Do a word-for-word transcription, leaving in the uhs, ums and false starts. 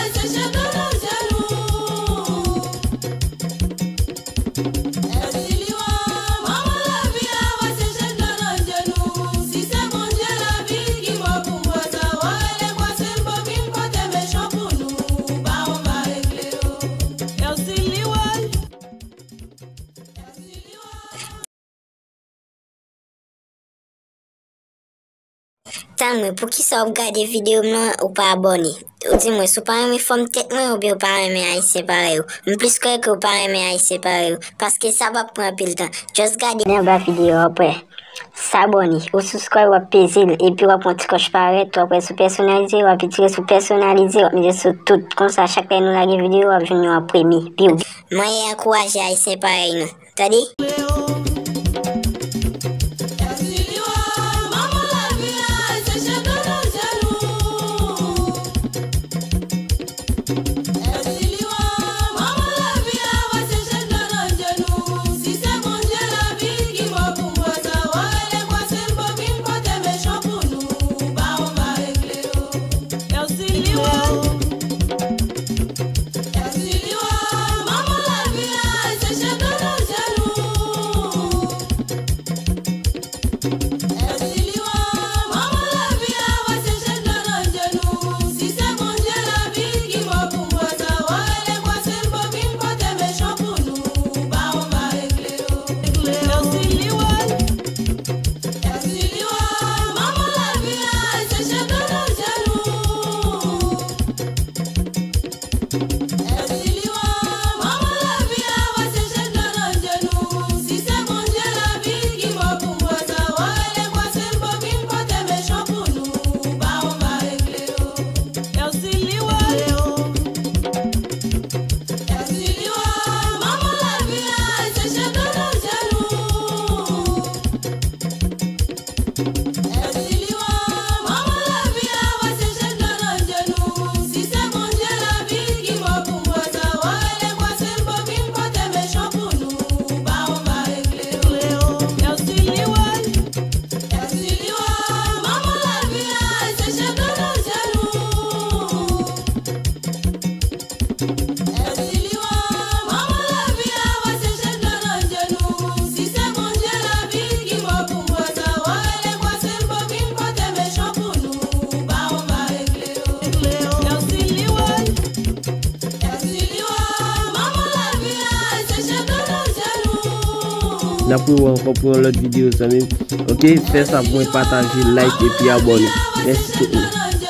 Tan pour qui ça regarder vidéo là ou pas abonné. Dis-moi, si vous pas aimé forme tête moi ou bien vous pas aimé haïtien pareil. En plus que vous pas aimé haïtien pareil parce que ça va prendre un peu de temps. Just garder la vidéo après. S'abonner ou subscribe ou peser et puis on petit coche pareil, toi après sous personnaliser ou puis tirer sous personnaliser ou mettre sur tout comme ça chaque fois nous la vidéo va venir en premier. Puis moi encourager haïtien pareil. T'as dit? N'a pour encore pour l'autre vidéo, ça. Ok, fais ça pour partager, like et puis abonner. Merci tout le monde.